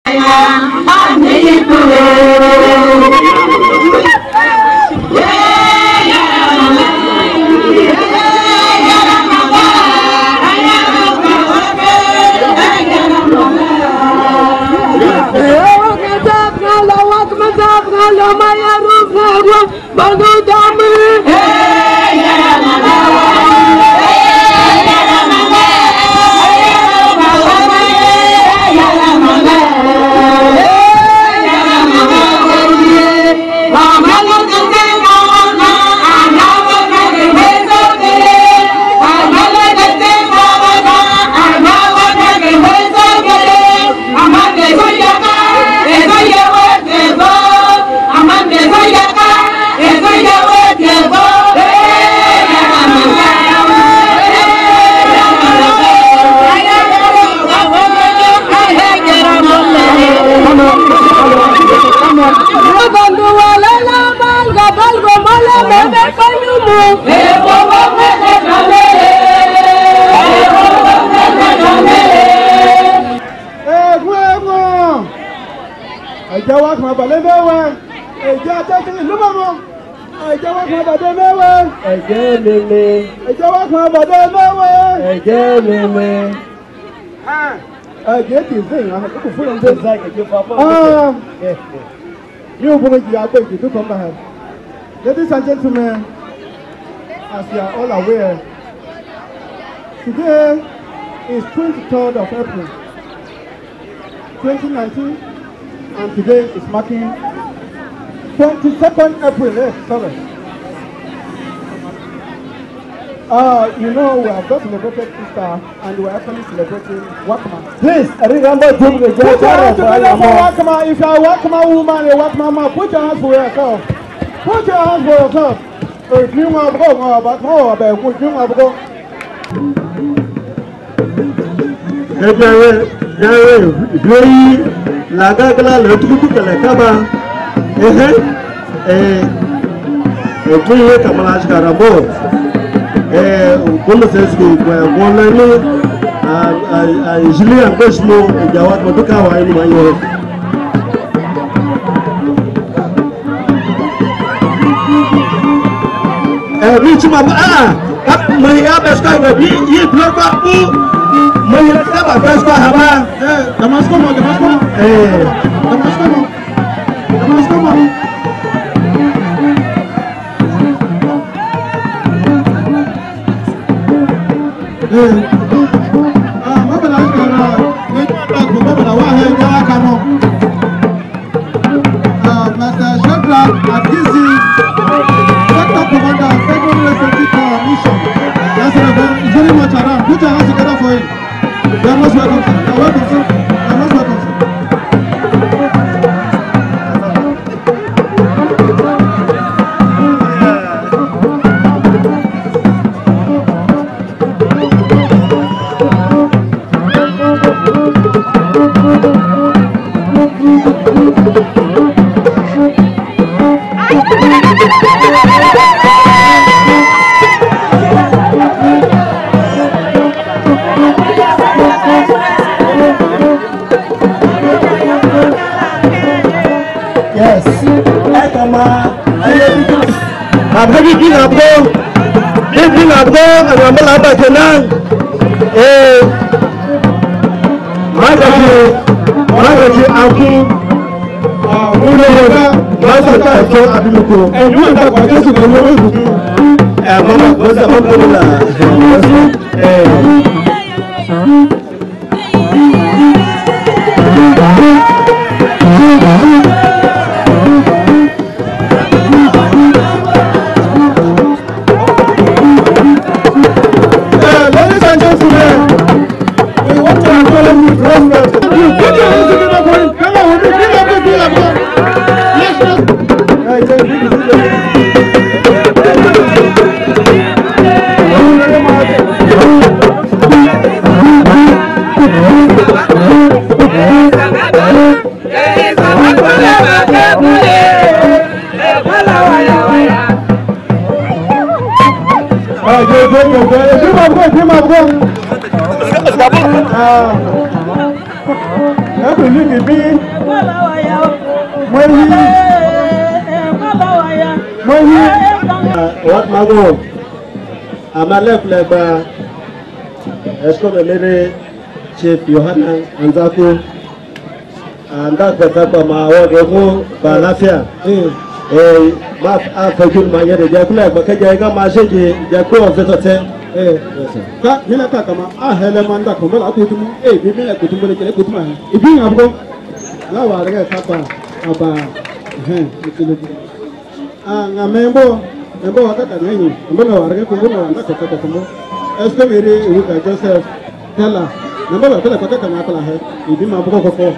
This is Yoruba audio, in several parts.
Ladies and gentlemen, as you are all aware, today is 23rd of April 2019, and today is marking 22nd April. Sorry. You know, we have just celebrated Easter and we are actually celebrating Wakma. Please, remember to put your hands together for Wakma. If you are a Wakma woman, a Wakma man, put your hands for yourself. Put your hands for yourself. If you want to go, but more about what you want to go. Como vocês que a Julia Cosmo já vai tocar o aí maior. Vítima mãe a pescar vai ir para o mãe a pescar haba. Damas como What mago? Amalef leba. Esko melere Chief Yohana Anzaku. Anda kata ma wago balafia. Ma afekul ma yere jakula ba kajaga ma sheje jakuwa fetote. Ka mina ka kama hele manda ko mala kutumu bi mina kutumu le kele kutuma ibi ngabgo la wa rega kapa aba ngamembo membo wakata ngenyi mbona wa rega kungumo anda ko kata kumbo eske mere uka Joseph tela namba ba tela kata na kala he ibi ma boko koko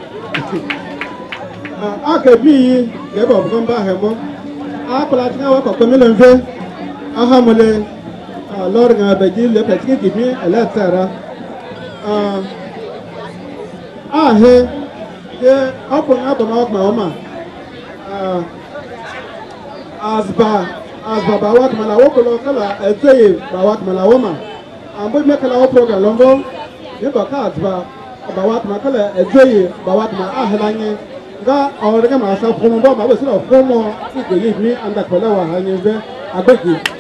aka bi ye bo gomba he mo akala tinga wa ko mele nve aha mole Lord Gabagil, le petit qui vient à la terre. Open up and out, Mama. As Bawak Malawokala, a say Bawak Malawoma. And we make a program longo. You got cards, Bawak Makala, a say Bawak Mahalangi. God, I will get myself from Bob. I was sort of 4 more. You leave me and the Kola hanging there. I beg you.